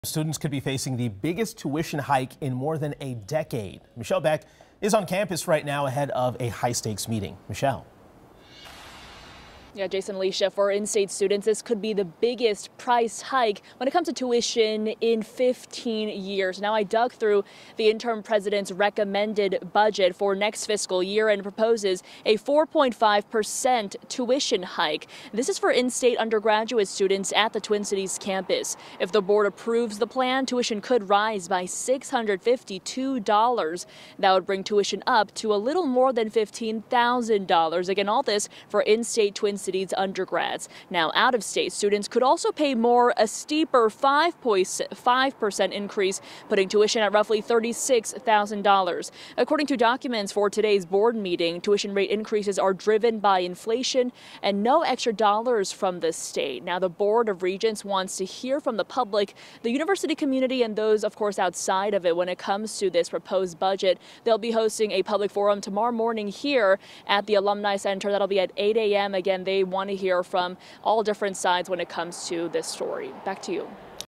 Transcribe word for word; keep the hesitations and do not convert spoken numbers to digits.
Students could be facing the biggest tuition hike in more than a decade. Michelle Beck is on campus right now ahead of a high-stakes meeting. Michelle. Yeah, Jason, Alicia, for in-state students, this could be the biggest price hike when it comes to tuition in fifteen years. Now, I dug through the interim president's recommended budget for next fiscal year and proposes a four point five percent tuition hike. This is for in-state undergraduate students at the Twin Cities campus. If the board approves the plan, tuition could rise by six hundred fifty-two dollars. That would bring tuition up to a little more than fifteen thousand dollars. Again, all this for in-state Twin Cities undergrads. Now, out-of-state students could also pay more, a steeper five point five percent increase, putting tuition at roughly thirty-six thousand dollars. According to documents for today's board meeting, tuition rate increases are driven by inflation and no extra dollars from the state. Now, the Board of Regents wants to hear from the public, the university community, and those, of course, outside of it when it comes to this proposed budget. They'll be hosting a public forum tomorrow morning here at the Alumni Center. That'll be at eight A M Again, they want to hear from all different sides when it comes to this story. Back to you.